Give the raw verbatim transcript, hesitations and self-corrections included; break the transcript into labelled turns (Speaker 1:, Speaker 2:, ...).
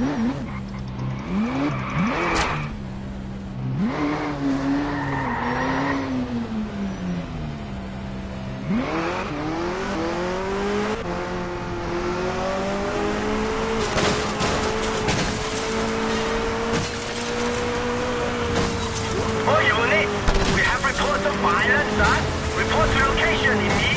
Speaker 1: All units, we have reports of violence, sir. Report to location immediately.